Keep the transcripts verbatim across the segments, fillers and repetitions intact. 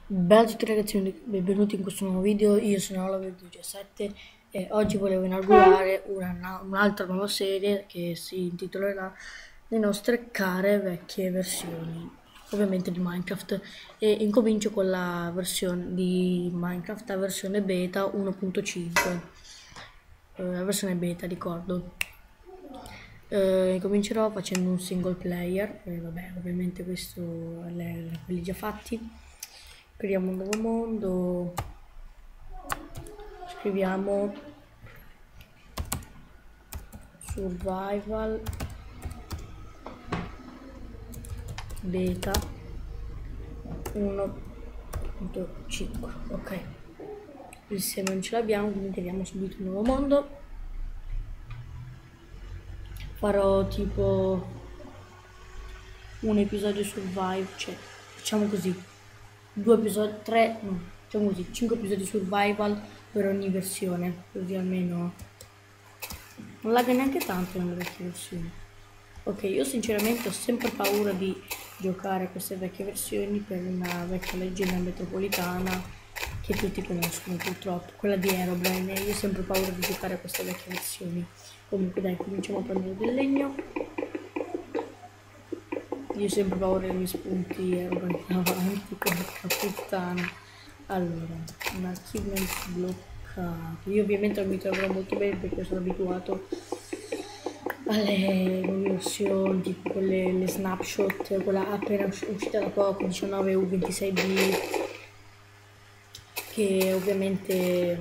Bella a tutti ragazzi, benvenuti in questo nuovo video. Io sono Oliver diciassette e oggi volevo inaugurare una- un'altra nuova serie che si intitolerà Le nostre care vecchie versioni, ovviamente di Minecraft, e incomincio con la versione di Minecraft, la versione beta uno punto cinque, eh, la versione beta ricordo. Eh, comincerò facendo un single player, e vabbè, ovviamente questo è quelli già fatti. Creiamo un nuovo mondo, scriviamo survival beta uno punto cinque. Ok, il se non ce l'abbiamo, quindi creiamo subito un nuovo mondo. Farò tipo un episodio survival, cioè facciamo così, due episodi, tre, no, facciamo così, cinque episodi survival per ogni versione, così almeno non lagga neanche tanto nelle vecchie versioni. Ok, io sinceramente ho sempre paura di giocare a queste vecchie versioni per una vecchia leggenda metropolitana che tutti conoscono purtroppo, quella di Herobrine, e io ho sempre paura di giocare a queste vecchie versioni. Comunque dai, cominciamo a prendere del legno. Io ho sempre paura dei miei spunti Herobrine davanti, porca puttana. Allora, un achievement bloccato. Io ovviamente non mi troverò molto bene perché sono abituato alle versioni tipo quelle le snapshot, quella appena uscita da poco, diciannove u ventisei b, che ovviamente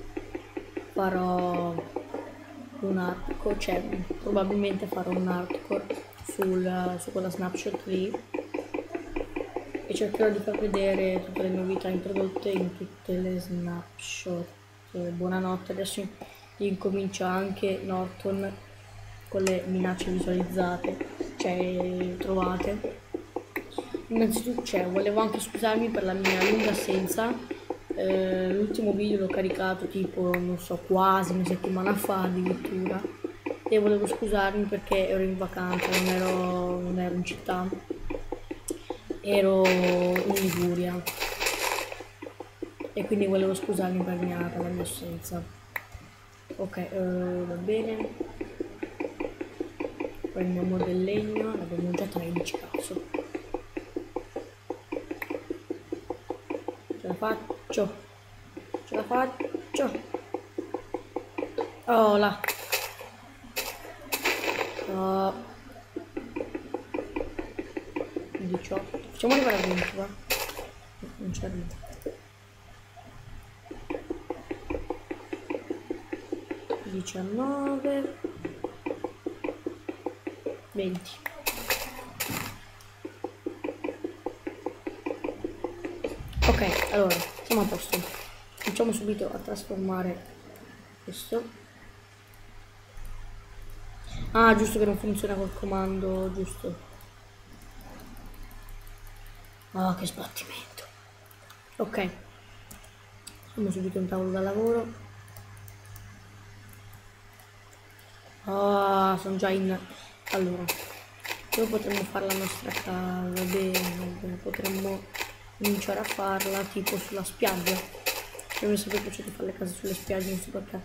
farò un hardcore, cioè probabilmente farò un hardcore sul, su quella snapshot lì e cercherò di far vedere tutte le novità introdotte in tutte le snapshot. Buonanotte, adesso incomincia anche Norton con le minacce visualizzate, cioè trovate. Innanzitutto, cioè, volevo anche scusarmi per la mia lunga assenza. Eh, l'ultimo video l'ho caricato tipo, non so, quasi una settimana fa addirittura. E volevo scusarmi perché ero in vacanza, non ero, non ero in città, ero in Liguria. E quindi volevo scusarmi per, mia, per la mia assenza. Ok, eh, va bene. Prendiamo del legno, ne abbiamo già tredici, cazzo. Ce la faccio. Ce la faccio. Oh là. Oh. diciotto. Facciamo arrivare a venti, va. Non c'è arrivo. diciannove. venti. Ok, allora, siamo a posto. Cominciamo subito a trasformare questo. Ah, giusto che non funziona col comando, giusto. Ah, che sbattimento. Ok. Facciamo subito un tavolo da lavoro. Ah, sono già in... Allora, dove potremmo fare la nostra casa? Bene, potremmo cominciare a farla tipo sulla spiaggia. Cioè, mi è sempre piaciuto fare le case sulle spiagge, non so perché.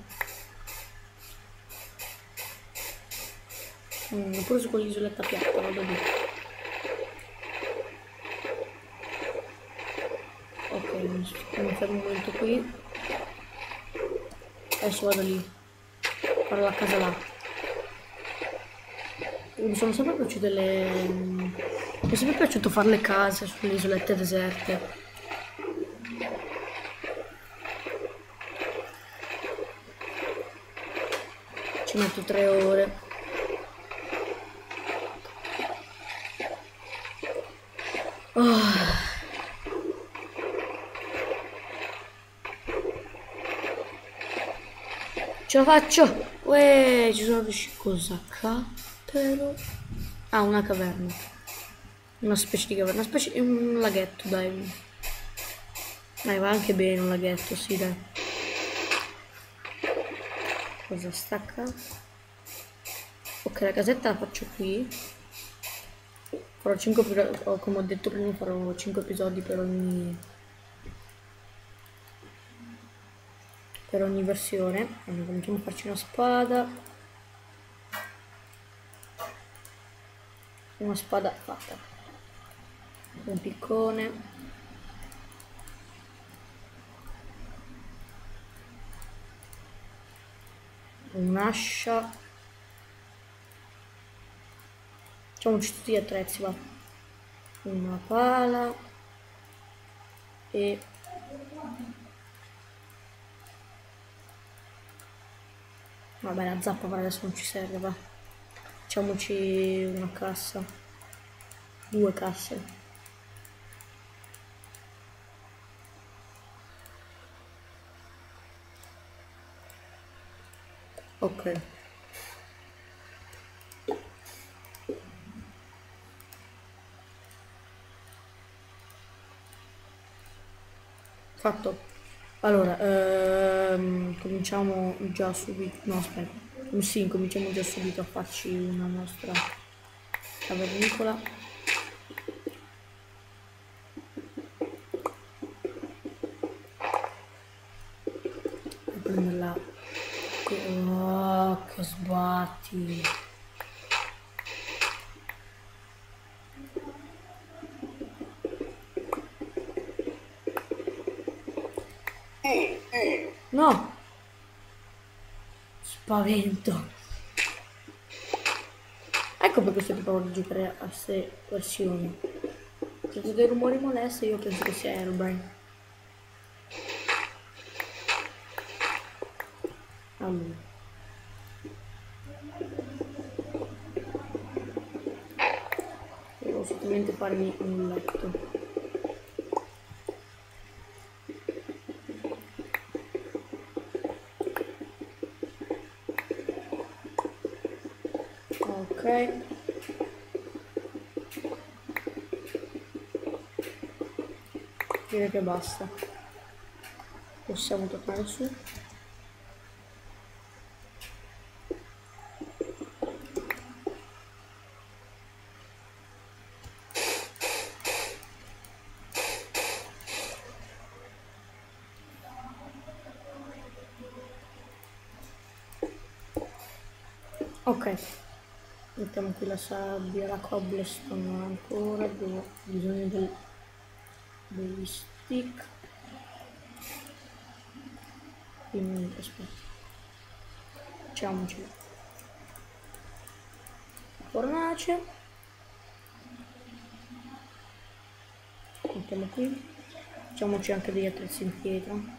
Mm, oppure su quell'isoletta piatta, vado lì. Ok, mi fermo un momento qui. Adesso vado lì. Farò la casa là. Mi sono sempre piaciute le... Mi è sempre piaciuto fare le case sulle isolette deserte. Ci metto tre ore. Oh. Ce la faccio! Uè, ci sono riuscito. Cosa cappero? Ah, una caverna. Una specie di caverna. Una specie di un laghetto, dai. Dai, va anche bene un laghetto, sì, dai. Cosa stacca? Ok, la casetta la faccio qui. Farò cinque, come ho detto prima, farò cinque episodi per ogni per ogni versione. Quindi cominciamo a farci una spada. Una spada fatta. Un piccone. Un'ascia. Facciamoci tutti gli attrezzi, va. Una pala. E vabbè, la zappa per adesso non ci serve, va. Facciamoci una cassa. Due casse. Ok. Fatto. Allora, ehm, cominciamo già subito. No, aspetta. Sì, cominciamo già subito a farci una nostra cavernicola. A prenderla. Oh, che sbatti. No! Spavento. Ecco perché sto provando a giocare a queste versioni. Sento dei rumori molesti, io penso che sia Herobrine. Allora. Devo assolutamente farmi un letto. Ok. Direi che basta. Possiamo tornare su. Ok. Mettiamo qui la sabbia, la cobblestone ancora, abbiamo bisogno del, degli stick. Quindi aspetta. Facciamoci la fornace. Mettiamo qui. Facciamoci anche degli attrezzi in pietra.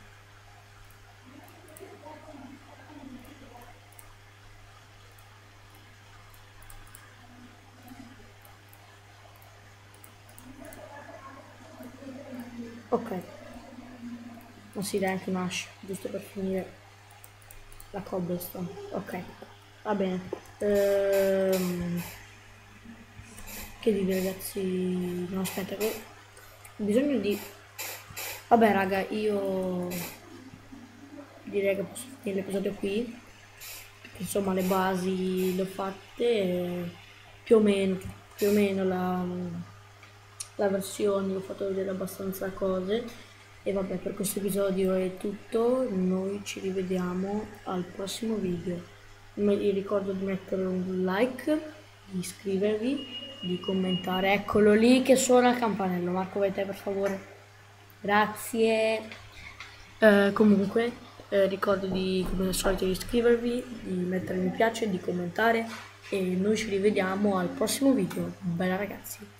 Ok, ma si dà anche un ash, giusto per finire la cobblestone. Ok, va bene. Ehm, che dire ragazzi? No, aspetta che ho bisogno di... Vabbè raga, io direi che posso finire l'episodio qui. Insomma le basi le ho fatte più o meno, più o meno la, la versione, ho fatto vedere abbastanza cose. E vabbè, per questo episodio è tutto, noi ci rivediamo al prossimo video. Vi ricordo di mettere un like, di iscrivervi, di commentare. Eccolo lì che suona il campanello. Marco, vai te per favore. Grazie. Eh, comunque, eh, ricordo di, come al solito, di iscrivervi, di mettere mi piace, di commentare e noi ci rivediamo al prossimo video. Bella ragazzi.